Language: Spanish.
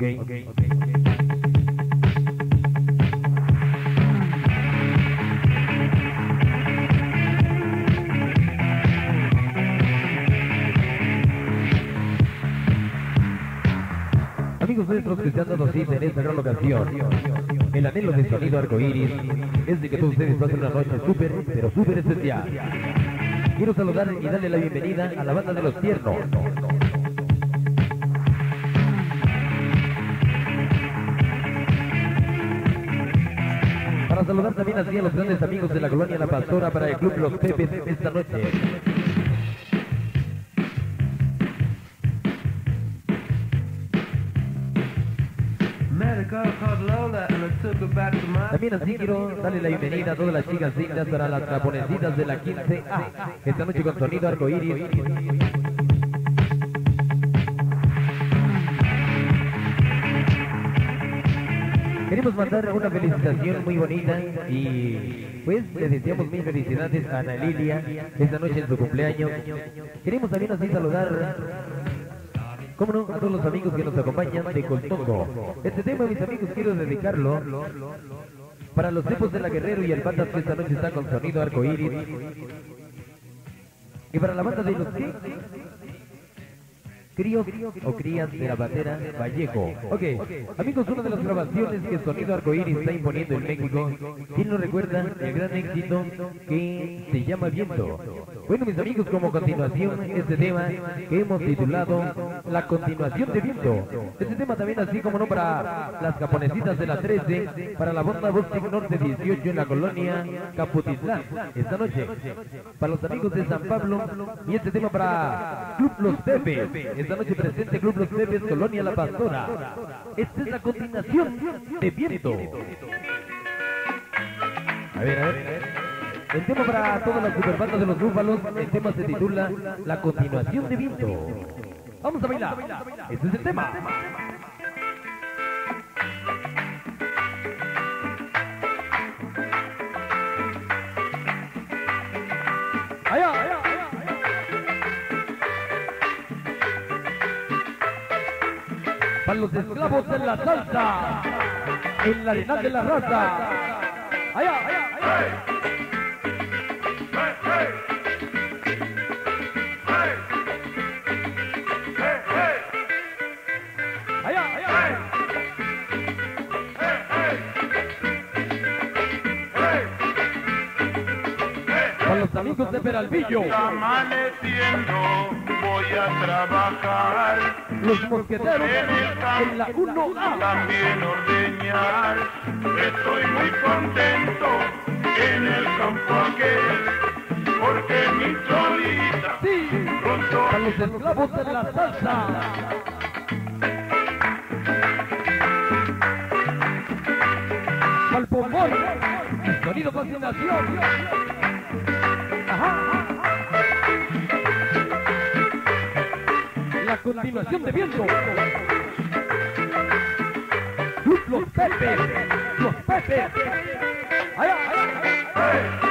Ok. Amigos nuestros que se han dado cita en esta gran ocasión, el anhelo del sonido arcoíris es de que todos ustedes pasen una noche súper, pero súper especial. Quiero saludar y darle la bienvenida a la banda de Los Tiernos. Para saludar también así a los grandes amigos de la colonia La Pastora para el Club Los Pepes esta noche. También así quiero darle la bienvenida a todas las chicas dignas para las japonesitas de la 15A, esta noche con sonido arcoíris. Queremos mandar una felicitación muy bonita y pues le deseamos mil felicidades a Ana Lilia esta noche en su cumpleaños. Queremos también así saludar, cómo no, a todos los amigos que nos acompañan de Coltongo. Este tema, mis amigos, quiero dedicarlo para los tipos de la Guerrero y el Bandas que esta noche está con sonido arcoíris. Y para la banda de los críos o crías de la bandera Vallejo. Ok, amigos, una de las grabaciones que Sonido Arcoíris está imponiendo en México, ¿quién no recuerda el gran éxito que se llama Viento? Bueno, mis amigos, como continuación, este tema que hemos titulado La Continuación de Viento. Este tema también así como no para las japonesitas de la 13, para la banda Bostic Norte 18 en la colonia Caputitlán, esta noche. Para los amigos de San Pablo, y este tema para Club Los Pepes. Esta noche presente Club Los Pepes, Colonia La Pastora. Esta es la continuación de Viento. A ver. El tema para todas las superbandas de los búfalos, el tema se titula La Continuación de Viento. Vamos a bailar. Este es el tema. Allá. Para los esclavos de la salsa, en la arenal de la raza. Allá. Para los amigos de Peralvillo. Amaneciendo voy a trabajar. Los mosqueteros en la 1A. También ordeñar. Estoy muy contento en el campo aquel, porque mi solita Sí, pronto para los esclavos de la salsa. Para el bombón, sonido fascinación. Ajá. La continuación de Viento. Los Pepes. Allá.